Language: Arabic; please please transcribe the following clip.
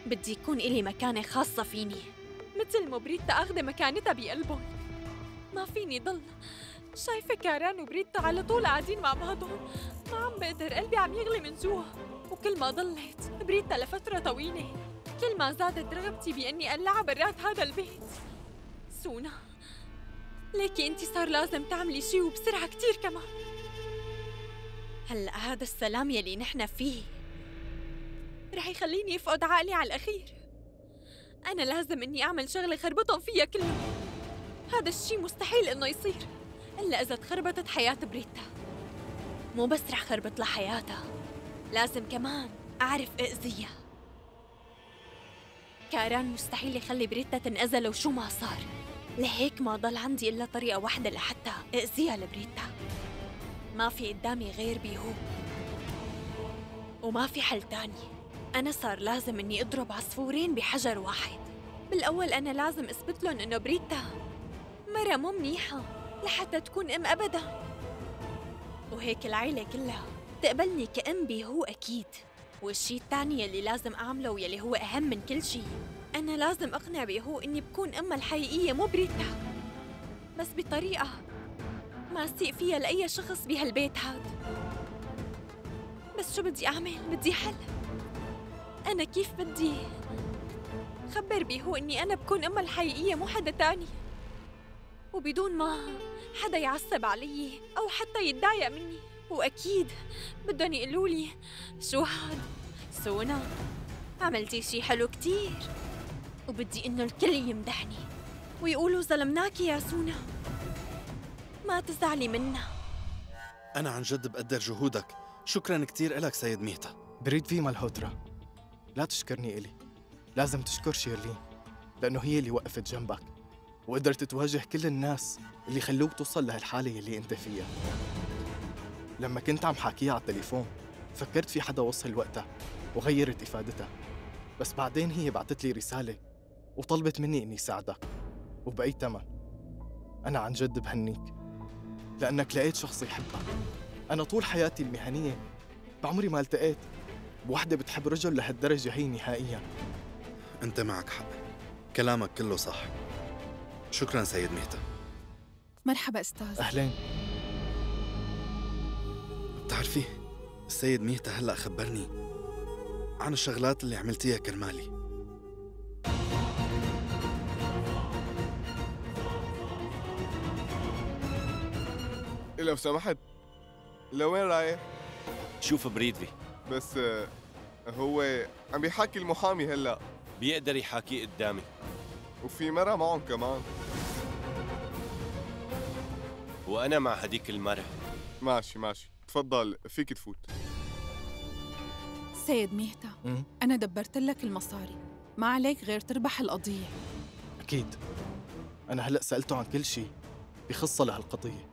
بدي يكون إلي مكانة خاصة فيني، مثل ما بريتا أخذ مكانتها بقلبهم. ما فيني ضل شايفة كاران وبريتا على طول قاعدين مع بعضهم، ما عم بقدر، قلبي عم يغلي من جوا. وكل ما ضلت بريتا لفترة طويلة، كل ما زادت رغبتي بإني أقلعها برات هذا البيت. سونا، ليكي انتي صار لازم تعملي شي وبسرعة كتير كمان. هلأ هذا السلام يلي نحن فيه رح يخليني أفقد عقلي على الأخير. أنا لازم إني أعمل شغلة خربطهم فيها كلهم. هذا الشي مستحيل إنه يصير إلا إذا تخربطت حياة بريتا. مو بس رح خربط لها حياتها، لازم كمان أعرف أأذيها. كاران مستحيل يخلي بريتا تنأذى لو شو ما صار، لهيك ما ضل عندي إلا طريقة واحدة لحتى أأذيها لبريتا. ما في قدامي غير بيهو، وما في حل تاني. أنا صار لازم إني أضرب عصفورين بحجر واحد. بالأول أنا لازم أثبت لهم إنه بريتا مرة مو منيحة لحتى تكون أم أبداً، وهيك العيلة كلها تقبلني كأم بيهو أكيد. والشي التاني يلي لازم أعمله ويلي هو أهم من كل شي، أنا لازم أقنع بيهو إني بكون أمها الحقيقية مو بريتا، بس بطريقة ما أسيء فيها لأي شخص بهالبيت هاد. بس شو بدي أعمل؟ بدي حل. أنا كيف بدي خبر بيهو إني أنا بكون أمها الحقيقية مو حدا تاني، وبدون ما حدا يعصب علي أو حتى يتضايق مني؟ وأكيد بدهم يقولولي شو هاد سونا، عملتي شي حلو كتير، وبدي إنه الكل يمدحني ويقولوا ظلمناكي يا سونا، ما تزعلي منا. أنا عن جد بقدر جهودك، شكراً كتير إلك سيد ميتا. بريد في مالهوترا، لا تشكرني إلي، لازم تشكر شيرلين، لأنه هي اللي وقفت جنبك وقدرت تواجه كل الناس اللي خلوك توصل لهالحالة اللي انت فيها. لما كنت عم حاكيها على التليفون فكرت في حدا وصل وقتها وغيرت إفادتها، بس بعدين هي بعتت لي رسالة وطلبت مني إني ساعدك، وبأي تمن. أنا عن جد بهنيك لأنك لقيت شخص يحبك. أنا طول حياتي المهنية بعمري ما التقيت بوحدة بتحب رجل لهالدرجة هي نهائياً. أنت معك حق، كلامك كله صح. شكراً سيد ميتا. مرحبا أستاذ. أهلين. بتعرفي السيد ميتا هلأ خبرني عن الشغلات اللي عملتيها كرمالي. لو سمحت، لوين رايح؟ شوف بريدفي، بس هو عم بيحكي المحامي هلا، بيقدر يحاكي قدامي، وفي مرة معهم كمان. وأنا مع هديك المرة. ماشي، تفضل فيك تفوت. سيد ميتا، أنا دبرت لك المصاري، ما عليك غير تربح القضية. أكيد، أنا هلأ سألته عن كل شيء بخصة لهالقضية.